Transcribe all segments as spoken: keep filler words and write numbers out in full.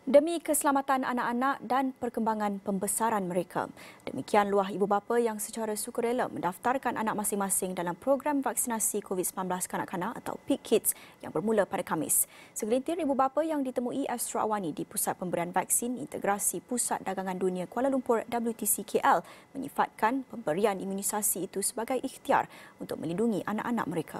demi keselamatan anak-anak dan perkembangan pembesaran mereka. Demikian luah ibu bapa yang secara sukarela mendaftarkan anak masing-masing dalam program vaksinasi COVID sembilan belas kanak-kanak atau P I C Kids yang bermula pada Khamis. Segelintir ibu bapa yang ditemui Astro Awani di Pusat Pemberian Vaksin Integrasi Pusat Dagangan Dunia Kuala Lumpur W T C K L menyifatkan pemberian imunisasi itu sebagai ikhtiar untuk melindungi anak-anak mereka.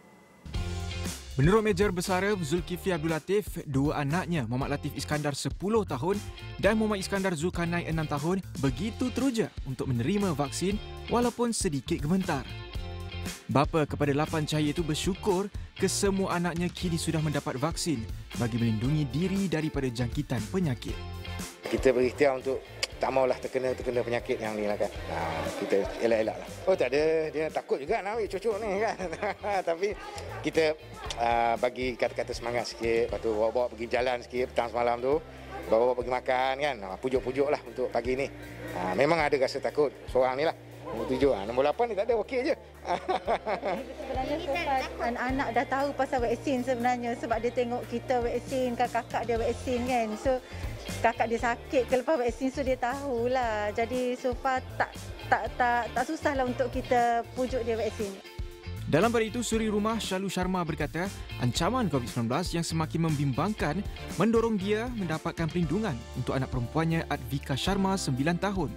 Menurut Meja Besara Zulkifli Abdul Latif, dua anaknya Muhammad Latif Iskandar sepuluh tahun dan Muhammad Iskandar Zulkarnain enam tahun begitu teruja untuk menerima vaksin walaupun sedikit gemetar. Bapa kepada lapan cahaya itu bersyukur kesemua anaknya kini sudah mendapat vaksin bagi melindungi diri daripada jangkitan penyakit. Kita berikhtiar untuk tak maulah terkena terkena penyakit yang ni lah kan. Ha, kita elak-elak lah. Oh tak ada, dia takut juga nak ambil cucuk ni kan. Tapi kita uh, bagi kata-kata semangat sikit, lepas tu bawa-bawa pergi jalan sikit petang semalam tu, bawa-bawa pergi makan kan. Ha, pujuk-pujuk lah untuk pagi ni. Ha, memang ada rasa takut seorang ni lah. Nombor tujuh, ha, nombor lapan ni tak ada, okey je. Sebenarnya sebab anak-anak dah tahu pasal vaksin sebenarnya sebab dia tengok kita vaksin, kakak dia vaksin kan. So kakak dia sakit ke lepas vaksin, so dia tahulah. Jadi so far tak tak tak tak susahlah untuk kita pujuk dia vaksin. Dalam pada itu, Suri Rumah Shalu Sharma berkata, ancaman COVID sembilan belas yang semakin membimbangkan mendorong dia mendapatkan perlindungan untuk anak perempuannya Advika Sharma sembilan tahun.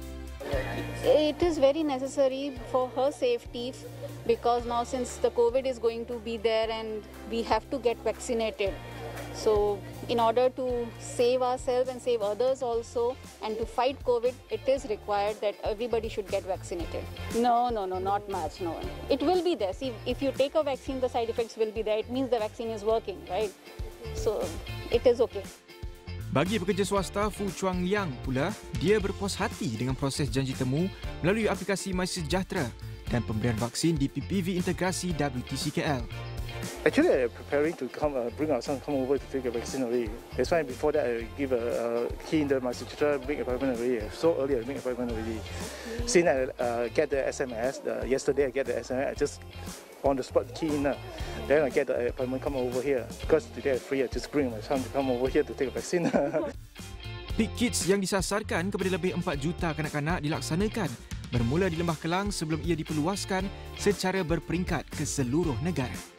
It is very necessary for her safety because now since the COVID is going to be there and we have to get vaccinated. So in order to save ourselves and save others also and to fight COVID, it is required that everybody should get vaccinated. No, no, no, not much, no. It will be there. See, if you take a vaccine, the side effects will be there. It means the vaccine is working, right? So it is okay. Bagi pekerja swasta Fu Chuang Liang pula, dia berpuas hati dengan proses janji temu melalui aplikasi MySejahtera dan pemberian vaksin di P P V Integrasi W T C K L. Actually, I'm preparing to come, uh, bring our son come over to take a vaccine already. That's why before that, I give a, a key in the MySejahtera, make appointment already. So early, I make appointment already. Since I uh, get the S M S, uh, yesterday I get the S M S, I just on the spot key in. Uh, then I get the appointment come over here. Because today I'm free, I just bring my son to come over here to take a vaccine. P I C Kids yang disasarkan kepada lebih empat juta kanak-kanak dilaksanakan bermula di Lembah Kelang sebelum ia diperluaskan secara berperingkat ke seluruh negara.